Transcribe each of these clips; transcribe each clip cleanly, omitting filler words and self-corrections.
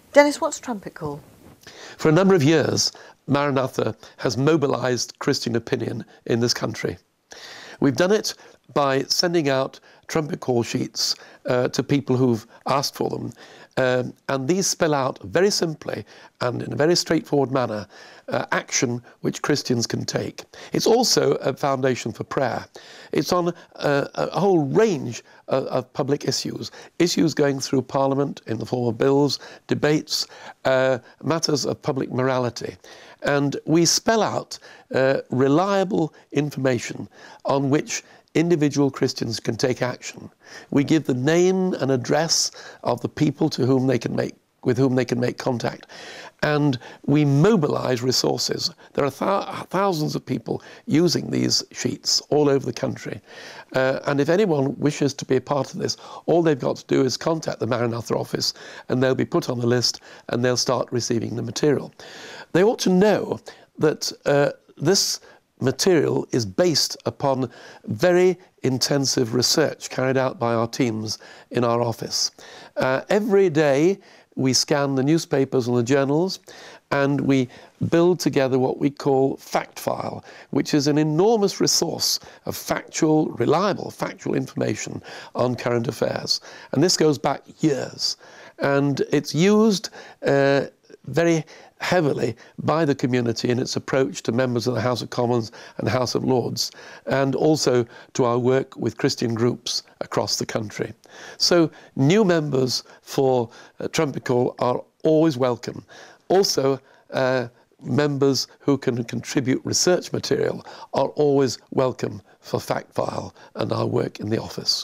Dennis, what's Trumpet Call? For a number of years, Maranatha has mobilised Christian opinion in this country. We've done it by sending out trumpet call sheets to people who've asked for them. And these spell out very simply and in a very straightforward manner action which Christians can take. It's also a foundation for prayer. It's on a whole range of public issues going through Parliament in the form of bills, debates, matters of public morality. And we spell out reliable information on which individual Christians can take action. We give the name and address of the people with whom they can make contact. And we mobilise resources. There are thousands of people using these sheets all over the country. And if anyone wishes to be a part of this, all they've got to do is contact the Maranatha office and they'll be put on the list and they'll start receiving the material. They ought to know that this material is based upon very intensive research carried out by our teams in our office. Every day we scan the newspapers and the journals and we build together what we call Fact File, which is an enormous resource of reliable factual information on current affairs. And this goes back years. And it's used very heavily by the community in its approach to members of the House of Commons and the House of Lords, and also to our work with Christian groups across the country. So new members for Trumpet Call are always welcome. Also, members who can contribute research material are always welcome for Fact File and our work in the office.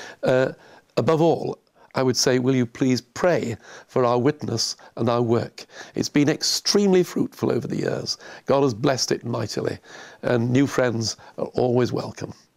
Above all, I would say, will you please pray for our witness and our work? It's been extremely fruitful over the years. God has blessed it mightily, and new friends are always welcome.